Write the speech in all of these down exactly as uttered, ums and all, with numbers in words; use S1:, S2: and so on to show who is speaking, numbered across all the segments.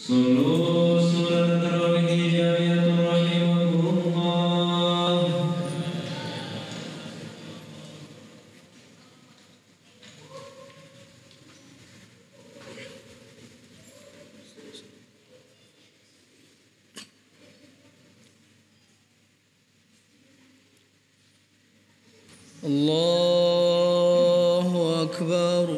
S1: صلوا صلاة التراويح جامعة رحمكم الله. الله أكبر.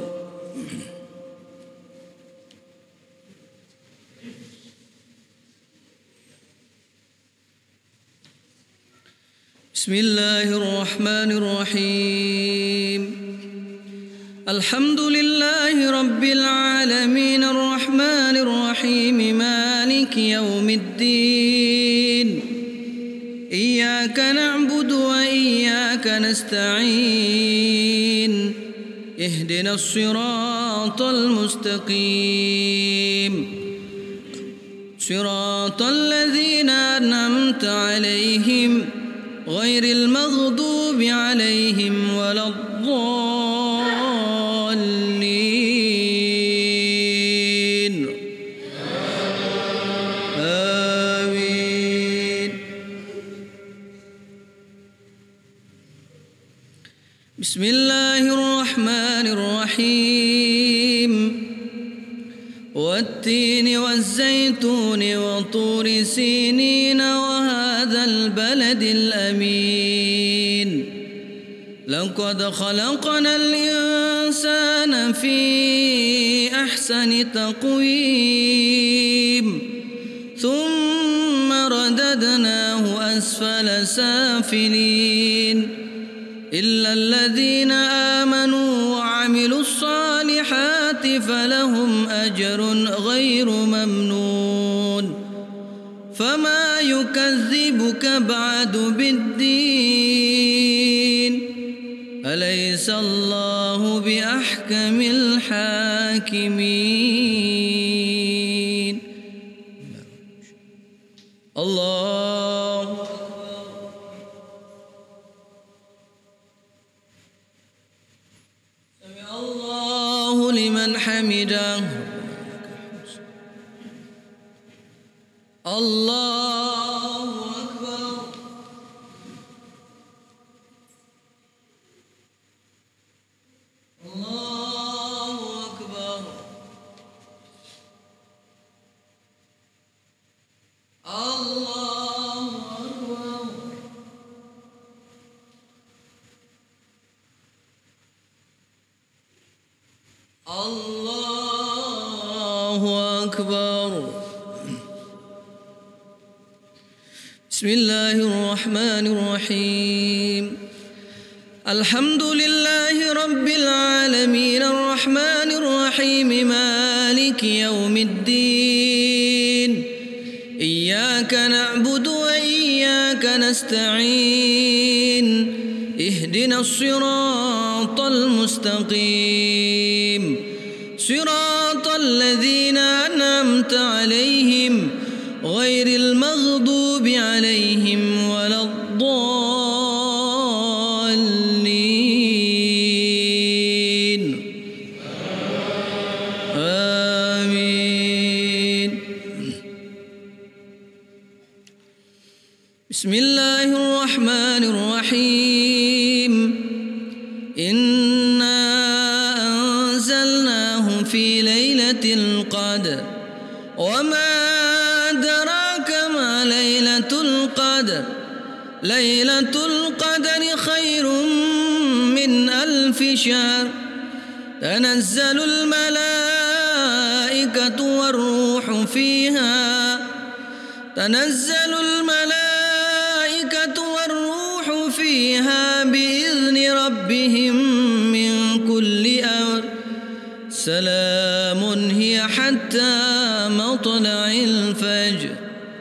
S1: بسم الله الرحمن الرحيم. الحمد لله رب العالمين الرحمن الرحيم مالك يوم الدين. إياك نعبد وإياك نستعين. اهدنا الصراط المستقيم صراط الذين أنعمت عليهم غير المغضوب عليهم ولا الضالين. آمين. بسم الله الرحمن الرحيم. والتين والزيتون وطور سينين وهذا البلد الأمين. لقد خلقنا الإنسان في أحسن تقويم ثم رددناه أسفل سافلين إلا الذين آمنوا وعملوا الصالحات فلهم أجر غير ممنون. فما يكذبك بعد بالدين. أليس الله بأحكم الحاكمين. الله سمع الله لمن حمده. الله أكبر. الله أكبر. الله أكبر. الله أكبر. بسم الله الرحمن الرحيم. الحمد لله رب العالمين الرحمن الرحيم مالك يوم الدين. إياك نعبد وإياك نستعين. اهدنا الصراط المستقيم صراط الذين أنعمت عليهم غير المغضوب عليهم ولا الضالين. آمين. بسم الله الرحمن الرحيم. إنا أنزلناه في ليلة القدر وما أدراك ما ليلة القدر. ليلة القدر خير من ألف شهر. تنزل الملائكة والروح فيها. تنزل الملائكة والروح فيها بإذن ربهم من كل أمر. سلام هي حتى مطلع الفجر.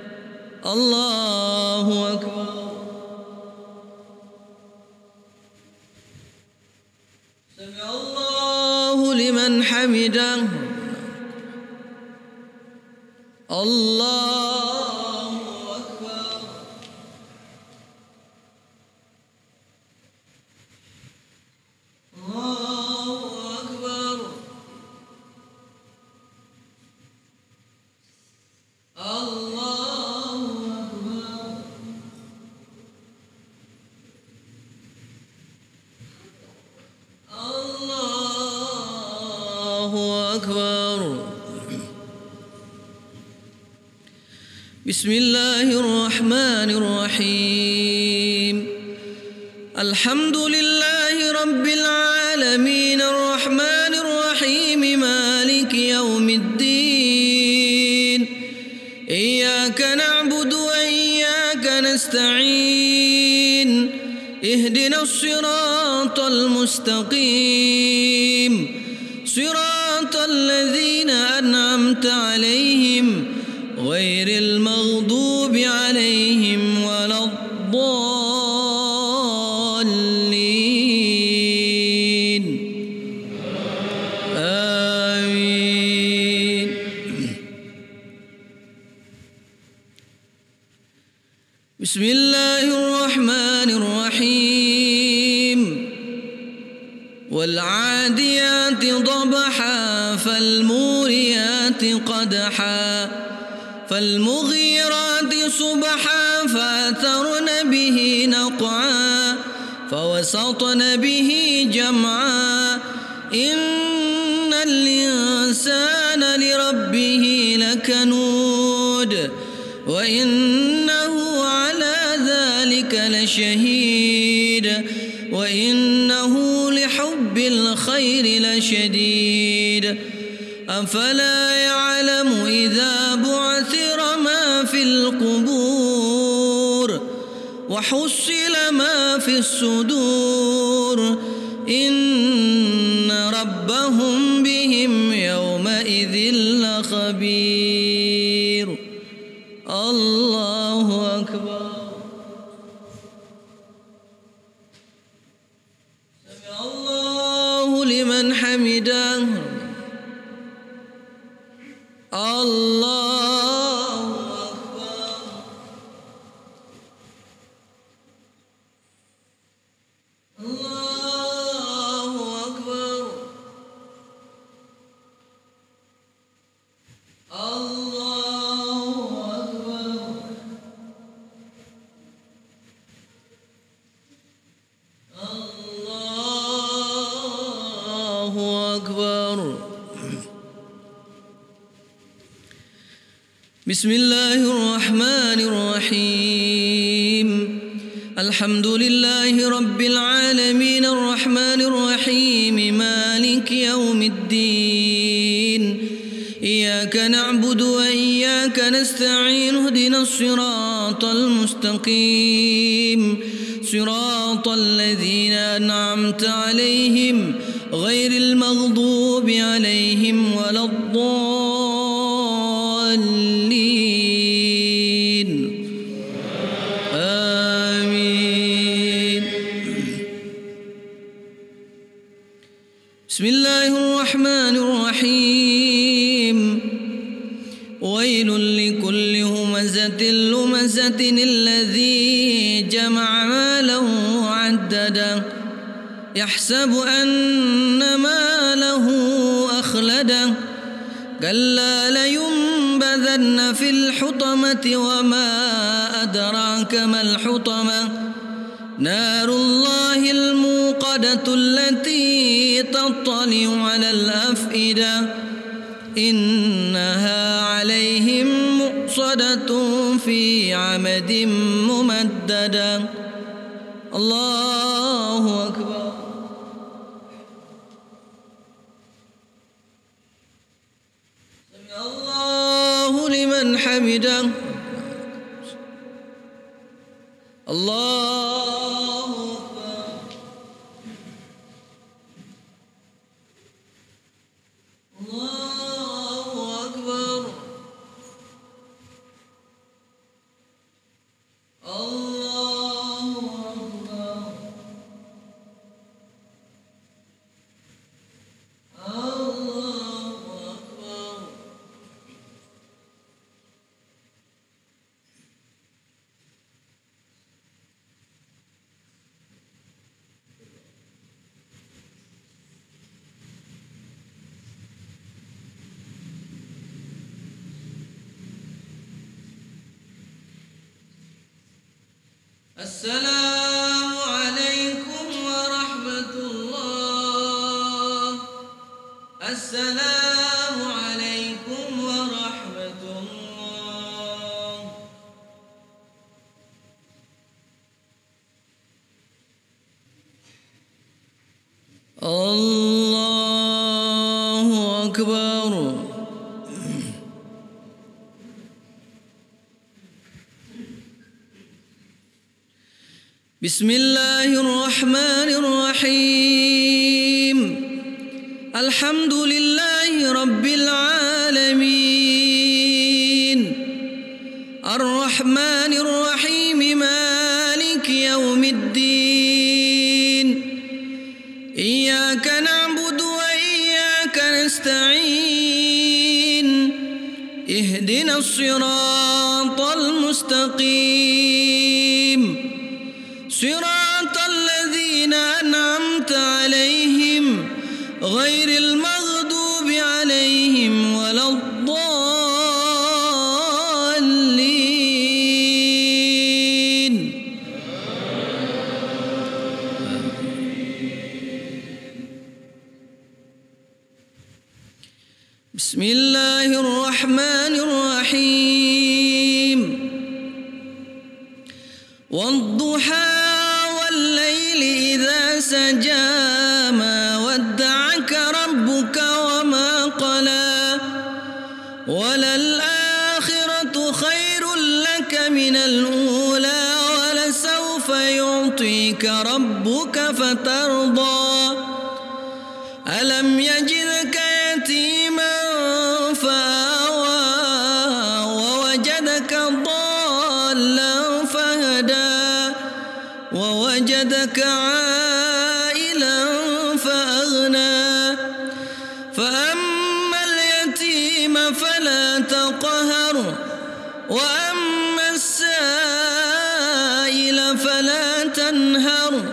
S1: الله أكبر. سمع الله لمن حمده. الله أكبر. الله أكبر. بسم الله الرحمن الرحيم الحمد لله رب العالمين الرحمن الرحيم مالك يوم الدين إياك نعبد وإياك نستعين اهدنا الصراط المستقيم صراط الذين أنعمت عليهم غير المغضوب عليهم ولا الضالين آمين. بسم الله الرحمن الرحيم والعاديات ضبحا فالموريات قدحا فالمغيرات صبحا فأثرن به نقعا فوسطن به جمعا إن الإنسان لربه لكنود وإنه على ذلك لشهيد وإنه لحب الخير لشديد أفلا يعلم إذا بعثر ما في القبور وحصل ما في الصدور إن ربهم بهم يومئذ لخبير. الله أكبر. سمع الله لمن حمده. الله أكبر. الله أكبر. الله أكبر. الله أكبر. بسم الله الرحمن الرحيم الحمد لله رب العالمين الرحمن الرحيم مالك يوم الدين إياك نعبد وإياك نستعين اهدنا الصراط المستقيم صراط الذين أنعمت عليهم غير المغضوب عليهم ولا الضالين آمين. بسم الله الرحمن الرحيم ويل لكل همزة لمزة الذي جمع ماله وعدده يحسب أن ماله أخلده كلا لينبذن في الحطمة وما أدراك ما الحطمة نار الله الموقدة التي تطلع على الأفئدة إنها عليهم مؤصدة في عمد ممددة. الله أكبر. سمع الله لمن حمده. الله أكبر. الله أكبر. الله أكبر. الله أكبر. السلام عليكم ورحمة الله. السلام عليكم ورحمة الله. بسم الله الرحمن الرحيم الحمد لله رب العالمين الرحمن الرحيم مالك يوم الدين إياك نعبد وإياك نستعين اهدنا الصراط المستقيم صراط الذين أنعمت عليهم غير المغضوب عليهم ولا الضالين. بسم الله الرحمن الرحيم والضحى والليل إذا سجى ما ودعك ربك وما قلى وللآخرة خير لك من الأولى ولسوف يعطيك ربك فترضى ألم يجدك يتيما فآوى ووجدك ضالا فهدى ووجدك عائلا فأغنى فأما اليتيم فلا تقهر وأما السائل فلا تنهر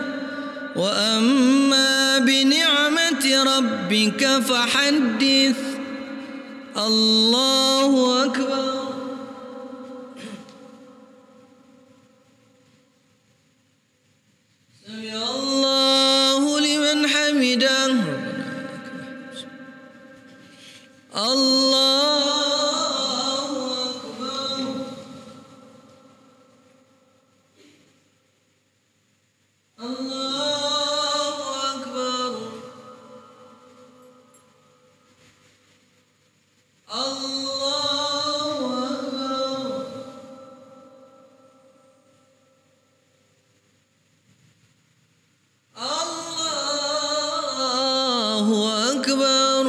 S1: وأما بنعمة ربك فحدث. الله أكبر. سمع الله لمن حمده. الله أكبر. الله أكبر. الله أكبر. الله أكبر.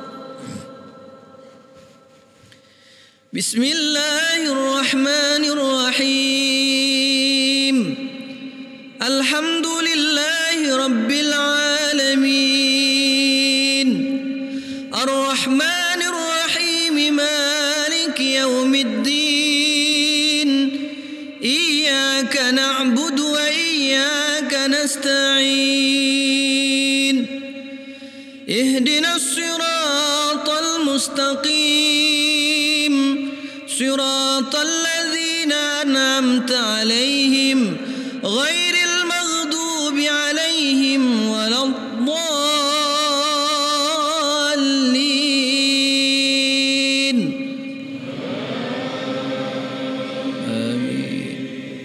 S1: بسم الله الرحمن الرحيم الحمد لله رب العالمين الرحمن الرحيم مالك يوم الدين إياك نعبد وإياك نستعين اهدنا الصراط المستقيم صراط الذين أنعمت عليهم غير المغضوب عليهم ولا الضالين. آمين.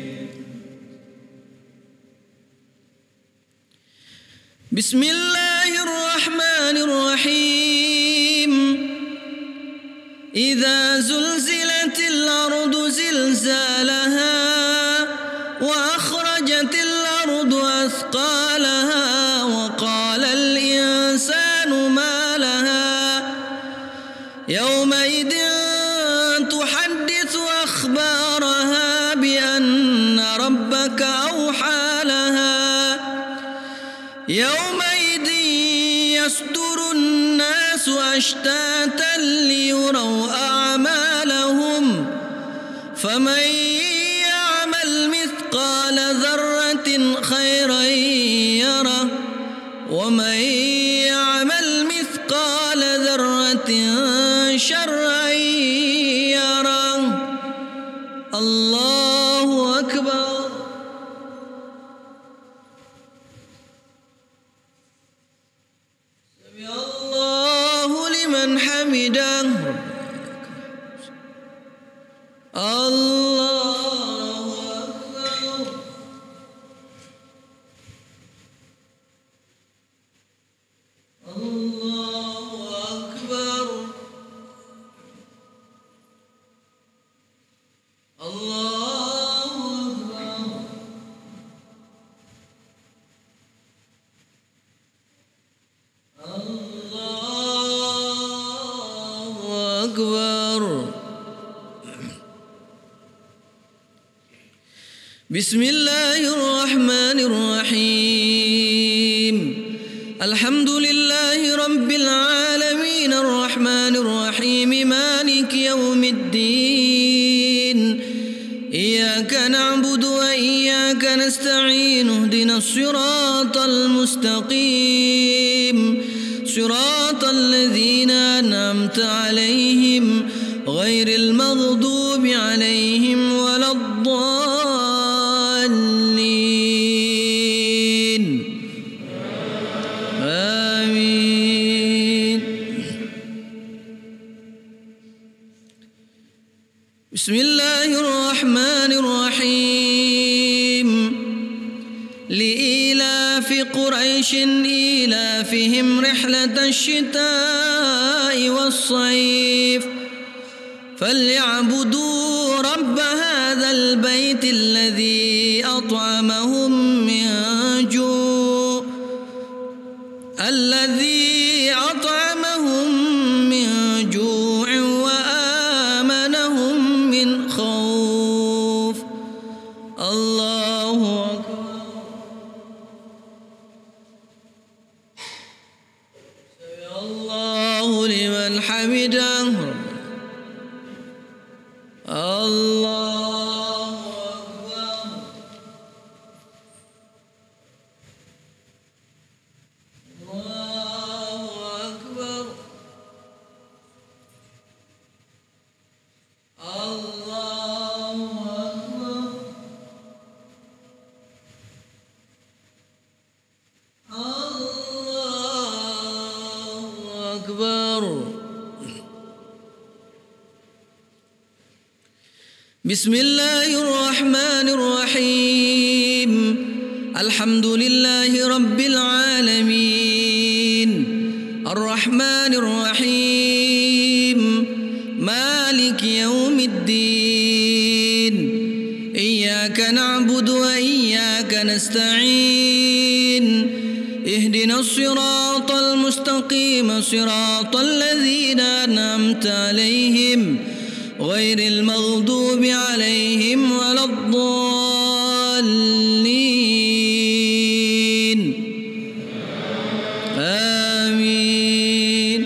S1: بسم الله الرحمن الرحيم إذا زلزلت الأرض زلزالها وأخرجت الأرض أثقالها وقال الإنسان ما لها يومئذ تحدث أخبارها بأن ربك أوحى لها يومئذ يصدر الناس أشتاتا ليروا أعمالهم فمن يعمل مثقال ذرة خيرا يره ومن يعمل مثقال ذرة شرا يره. الله أكبر. سمع الله لمن حمده. الله أكبر. الله أكبر. الله أكبر. بسم الله الرحمن الرحيم الحمد لله رب العالمين الرحمن الرحيم مالك يوم الدين إياك نعبد وإياك نستعين اهدنا الصراط المستقيم صراط الذين أنعمت عليهم غير المغضوب عليهم ولا الضالين آمين. بسم الله الرحمن الرحيم لإيلاف قريش إيلافهم رحلة الشتاء والصيف فليعبدوا رب هذا البيت الذي أطعمهم من جوع الذي أطعمهم من جوع وآمنهم من خوف. الله أكبر. سمع الله لمن حمده. الله أكبر. الله أكبر. الله أكبر. الله أكبر. بسم الله الرحمن الرحيم الحمد لله رب العالمين الرحمن الرحيم مالك يوم الدين إياك نعبد وإياك نستعين اهدنا الصراط المستقيم صراط الذين أنعمت عليهم غير المغضوب عليهم ولا الضالين آمين.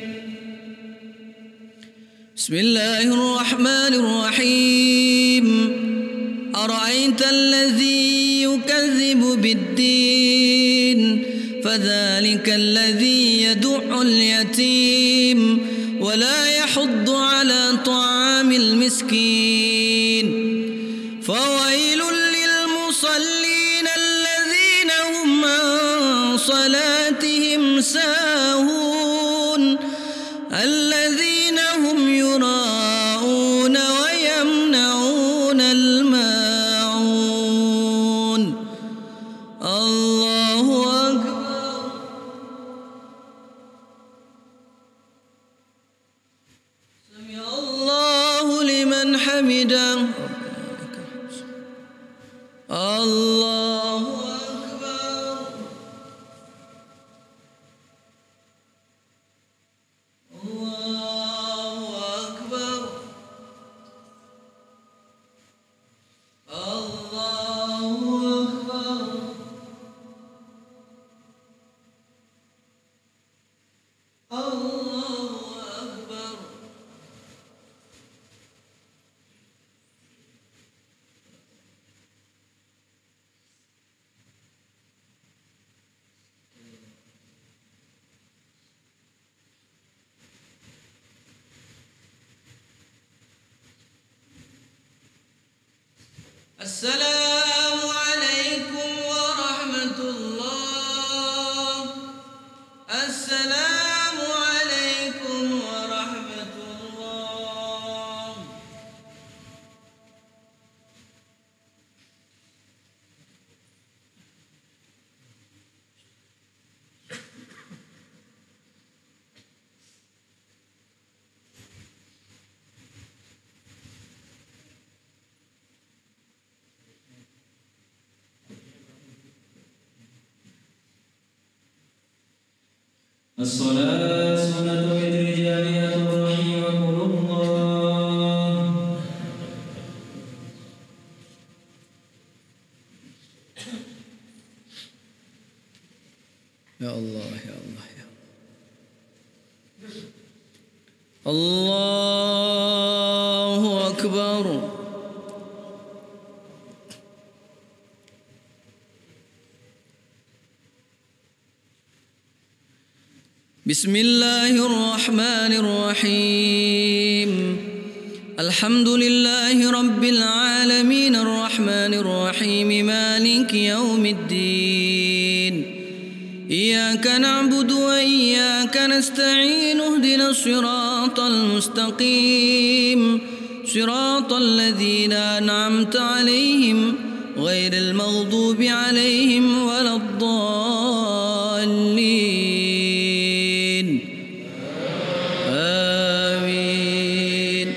S1: بسم الله الرحمن الرحيم أرأيت الذي يكذب بالدين فذلك الذي يدع اليتيم ولا يحض على طعام المسكين فويل للمصلين الذين هم عن صلاتهم ساهون الذين هم يراءون ويمنعون الماعون. الله أكبر. سمع الله لمن حمده. الله أكبر. الله أكبر. الله أكبر. الله أكبر. السلام عليكم ورحمة الله. السلام عليكم ورحمة الله.
S2: الصلاة سنة بالرجال يترحمكم الله.
S1: يا الله يا الله يا الله أكبر. بسم الله الرحمن الرحيم. الحمد لله رب العالمين الرحمن الرحيم مالك يوم الدين. إياك نعبد وإياك نستعين اهدنا الصراط المستقيم صراط الذين أنعمت عليهم غير المغضوب عليهم ولا الضالين آمين.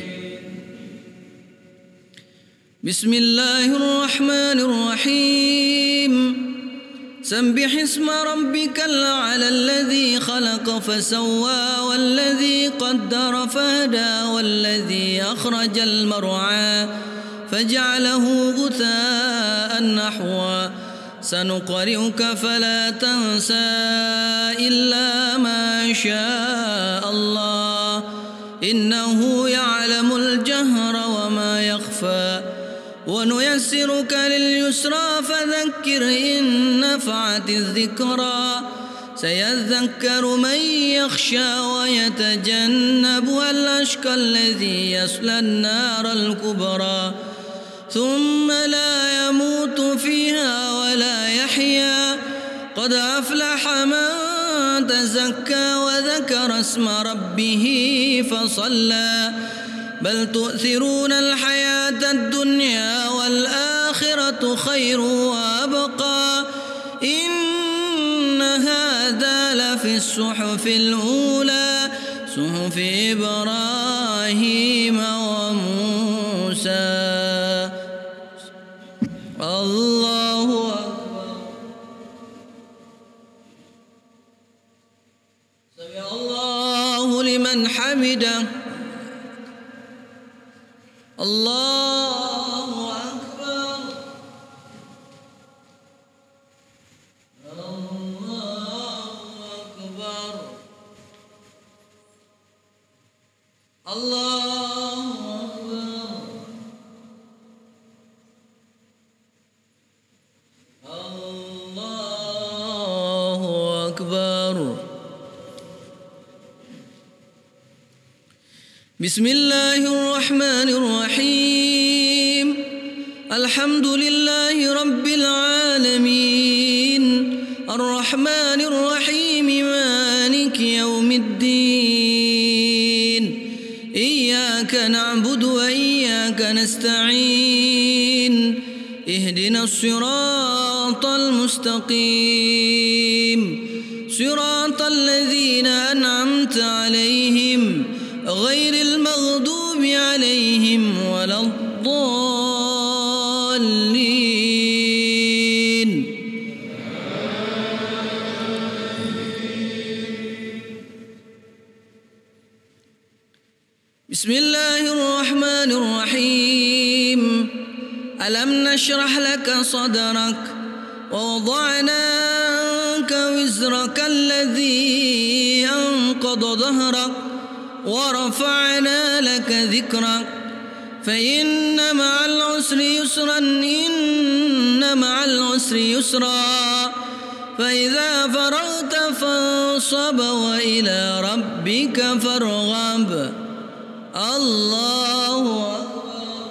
S1: بسم الله الرحمن الرحيم. سبح اسم ربك الأعلى الذي خلق فسوى والذي قدر فهدى والذي أخرج المرعى فجعله غثاء نحوا سنقرئك فلا تنسى إلا ما شاء الله إنه يعلم الجهر وما يخفى ونيسرك لليسرى فذكر إن نفعت الذكرى سيذكر من يخشى ويتجنبها الأشقى الذي يصلى النار الكبرى ثم لا يموت فيها ولا يحيا قد أفلح من تزكى وذكر اسم ربه فصلى بل تؤثرون الحياة الدنيا والآخرة خير وأبقى إن هذا لفي الصحف الأولى صحف إبراهيم وموسى. الله أكبر. سمع الله لمن حمده. الله أكبر. الله أكبر. الله أكبر. الله أكبر. بسم الله الرحمن الرحيم. الحمد لله رب العالمين الرحمن الرحيم مالك يوم الدين. إياك نعبد وإياك نستعين اهدنا الصراط المستقيم صراط الذين أنعمت عليهم غير المغضوب عليهم ولا الضالين. بسم الله الرحمن الرحيم. ألم نشرح لك صدرك ووضعنا عنك وزرك الذي أنقض ظهرك ورفعنا لك ذكرك فإن مع العسر يسرا إن مع العسر يسرا فإذا فرغت فانصب وإلى ربك فارغب. الله أكبر.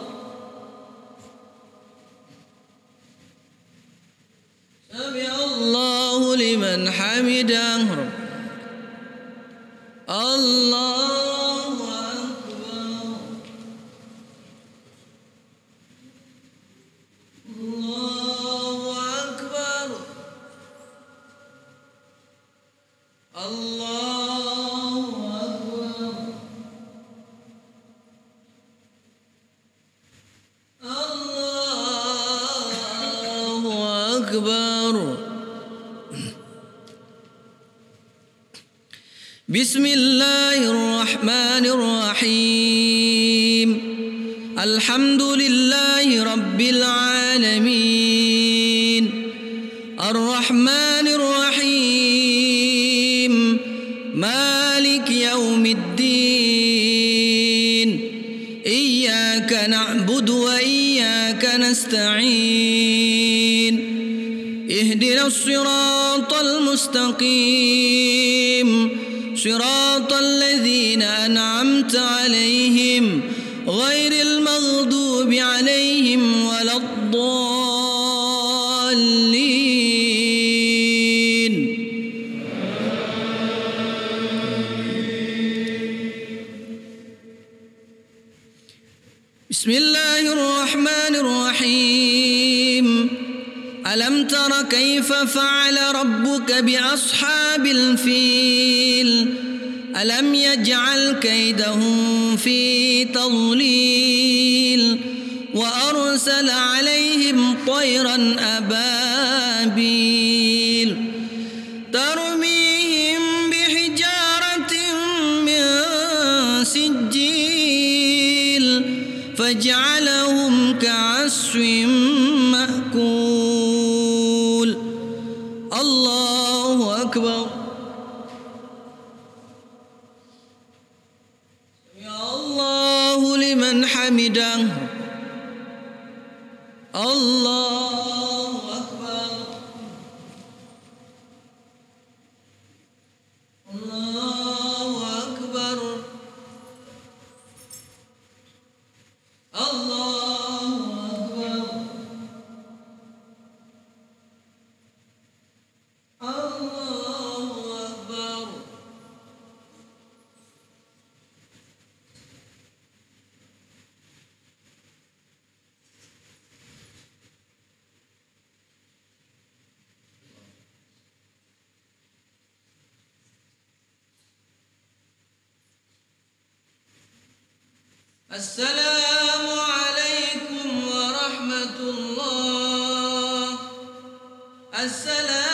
S1: سمع الله لمن حمده. الله أكبر. الله أكبر. الله أكبر. الله أكبر. بسم الله الرحمن الرحيم. الحمد لله رب العالمين الرحمن الرحيم إياك نعبد وإياك نستعين اهدنا الصراط المستقيم صراط الذين أنعمت عليهم غير المغضوب عليهم ولا الضالين. بسم الله الرحمن الرحيم. ألم تر كيف فعل ربك بأصحاب الفيل ألم يجعل كيدهم في تضليل وأرسل عليهم طيرا أبابيل ترميهم بحجارة من سجيل فجعلهم كعصف مأكول. الله أكبر. سمع الله لمن حمده. الله أكبر. الله أكبر. الله أكبر. الله أكبر. السلام عليكم ورحمة الله. السلام